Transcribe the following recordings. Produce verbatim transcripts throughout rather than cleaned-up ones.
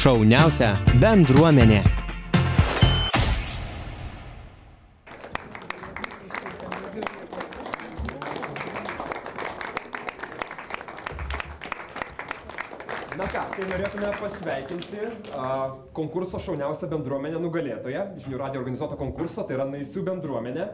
šauniausia bendruomenė. Na ką, tai norėtume pasveikinti a, konkurso šauniausia bendruomenė nugalėtoja, Žinių radijo organizuoto konkurso, tai yra Naisių bendruomenė.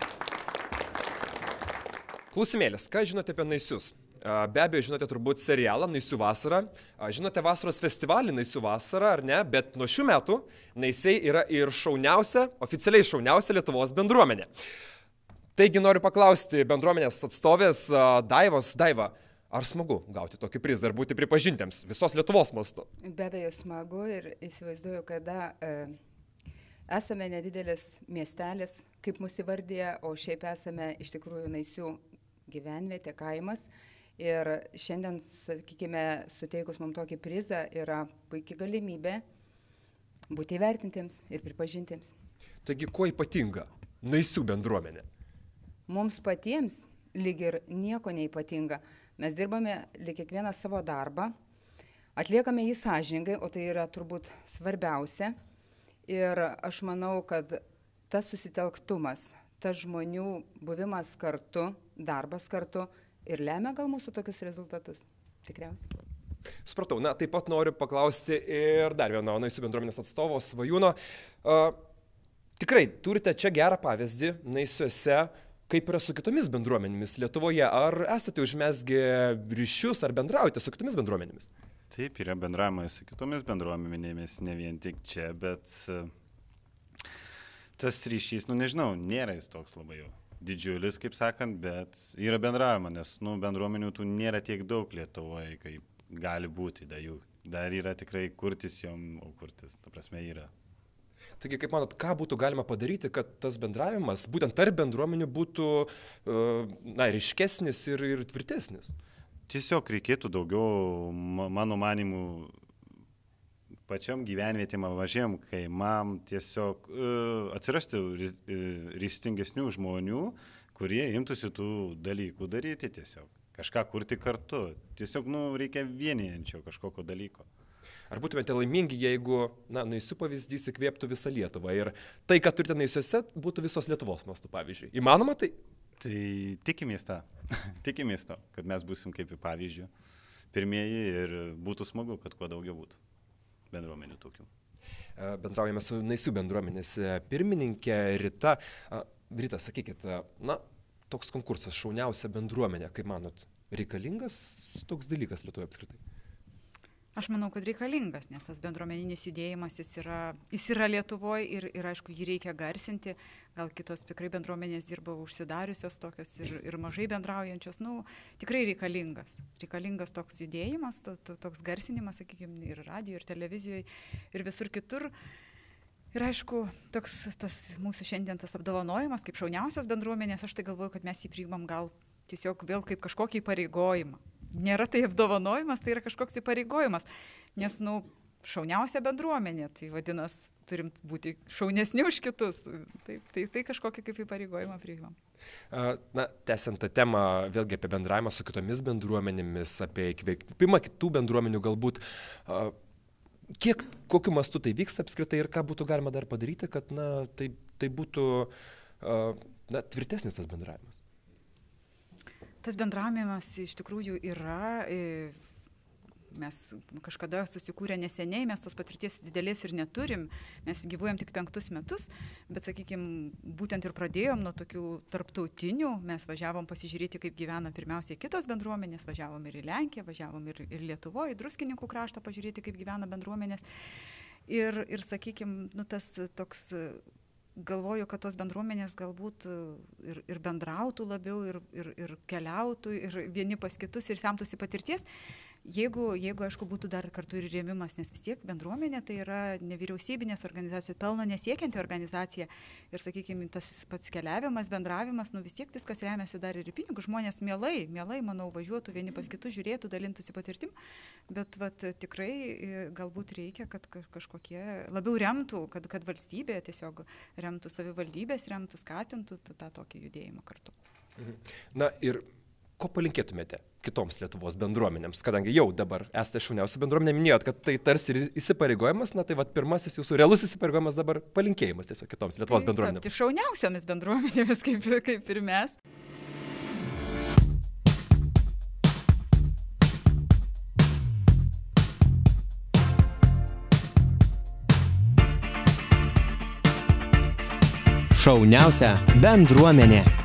Klausimėlis, ką žinote apie Naisius? A, be abejo, žinote turbūt serialą Naisių vasara, a, žinote vasaros festivalį Naisių vasara, ar ne, bet nuo šių metų Naisiai yra ir šauniausia, oficialiai šauniausia Lietuvos bendruomenė. Taigi noriu paklausti bendruomenės atstovės a, Daivos, Daiva, ar smagu gauti tokį prizą ir būti pripažintiems visos Lietuvos mastu? Be abejo smagu ir įsivaizduoju, kada e, esame nedidelis miestelis, kaip mūsų įvardė, o šiaip esame iš tikrųjų Naisių gyvenvietė, kaimas. Ir šiandien, sakykime, suteikus mums tokį prizą yra puikia galimybė būti įvertintiems ir pripažintiems. Taigi, kuo ypatinga Naisių bendruomenė? Mums patiems lyg ir nieko neypatinga. Mes dirbame lyg kiekvieną savo darbą, atliekame jį sąžiningai, o tai yra turbūt svarbiausia. Ir aš manau, kad tas susitelktumas, tas žmonių buvimas kartu, darbas kartu ir lemia gal mūsų tokius rezultatus. Tikriausiai. Supratau, na taip pat noriu paklausti ir dar vieno Naisių bendruomenės atstovo Svajūno. Uh, tikrai turite čia gerą pavyzdį Naisiuose, kaip yra su kitomis bendruomenėmis Lietuvoje. Ar esate užmesgę ryšius ar bendraujate su kitomis bendruomenėmis? Taip, yra bendravimas su kitomis bendruomenėmis, ne vien tik čia, bet tas ryšys, nu nežinau, nėra jis toks labai jau didžiulis, kaip sakant, bet yra bendravimo, nes nu, bendruomenių tų nėra tiek daug Lietuvoje, kaip gali būti, da jų. Dar yra tikrai kurtis jom, o kurtis, ta prasme, yra. Taigi, kaip manot, ką būtų galima padaryti, kad tas bendravimas, būtent tarp bendruomenių, būtų na, ryškesnis ir, ir tvirtesnis? Tiesiog reikėtų daugiau, mano manimų, pačiam gyvenvietėm, mažiem kaimam, tiesiog atsirasti ryžtingesnių žmonių, kurie imtųsi tų dalykų daryti tiesiog. Kažką kurti kartu. Tiesiog nu, reikia vienijančio kažkokio dalyko. Ar būtumėte laimingi, jeigu na, Naisių pavyzdys įkvėptų visą Lietuvą ir tai, ką turite Naisiuose, būtų visos Lietuvos mastu, pavyzdžiui? Įmanoma tai? Tai tikimės tą, tikimės to, kad mes būsim kaip pavyzdžių pirmieji ir būtų smagu, kad kuo daugiau būtų bendruomenių tokių. Bendraujame su Naisių bendruomenės pirmininkė Rita. Rita, sakykit, na, toks konkursas šauniausia bendruomenė, kaip manot, reikalingas toks dalykas Lietuvoje apskritai? Aš manau, kad reikalingas, nes tas bendruomeninis judėjimas jis yra, jis yra Lietuvoje ir, ir, aišku, jį reikia garsinti. Gal kitos tikrai bendruomenės dirba užsidariusios tokios ir, ir mažai bendraujančios. Nu, tikrai reikalingas. Reikalingas toks judėjimas, to, to, toks garsinimas, sakykime, ir radijo, ir televizijoje, ir visur kitur. Ir aišku, toks tas mūsų šiandien tas apdovanojimas kaip šauniausios bendruomenės, aš tai galvoju, kad mes jį priimam gal tiesiog vėl kaip kažkokį įpareigojimą. Nėra tai apdovanojimas, tai yra kažkoks įpareigojimas, nes, nu, šauniausia bendruomenė, tai vadinasi, turim būti šaunesni už kitus, tai, tai, tai kažkokį kaip įpareigojimą priimam. Na, tęsiant tą temą, vėlgi apie bendravimą su kitomis bendruomenėmis, apie įkvėpimą kitų bendruomenių galbūt, kiek, kokiu mastu tai vyksta apskritai ir ką būtų galima dar padaryti, kad, na, tai, tai būtų, na, tvirtesnis tas bendravimas? Tas bendravimas iš tikrųjų yra, mes kažkada susikūrė neseniai, mes tos patirties didelės ir neturim, mes gyvuojam tik penktus metus, bet, sakykime, būtent ir pradėjom nuo tokių tarptautinių, mes važiavom pasižiūrėti, kaip gyvena pirmiausiai kitos bendruomenės, važiavom ir į Lenkiją, važiavom ir, ir Lietuvoje, į Druskininkų kraštą pažiūrėti, kaip gyvena bendruomenės. Ir, ir sakykime, nu, tas toks... Galvoju, kad tos bendruomenės galbūt ir, ir bendrautų labiau, ir, ir, ir keliautų, ir vieni pas kitus, ir semtųsi patirties, jeigu, jeigu, aišku, būtų dar kartu ir rėmimas, nes vis tiek bendruomenė tai yra nevyriausybinės organizacijos, pelno nesiekianti organizacija. Ir, sakykime, tas pats keliavimas, bendravimas, nu vis tiek viskas remiasi dar ir į pinigus. Žmonės mielai, mielai, manau, važiuotų vieni pas kitus, žiūrėtų, dalintųsi patirtim, bet vat, tikrai galbūt reikia, kad kažkokie labiau remtų, kad, kad valstybė tiesiog remtų savivaldybės, remtų, skatintų tą tokį judėjimą kartu. Na ir ko palinkėtumėte kitoms Lietuvos bendruomenėms, kadangi jau dabar esate šauniausia bendruomenė, minėjot, kad tai tarsi ir įsipareigojimas, na tai vat pirmasis jūsų realus įsipareigojimas dabar palinkėjimas tiesiog kitoms Lietuvos bendruomenėms. Tapti šauniausiomis bendruomenėmis, kaip, kaip ir mes. Šauniausia bendruomenė.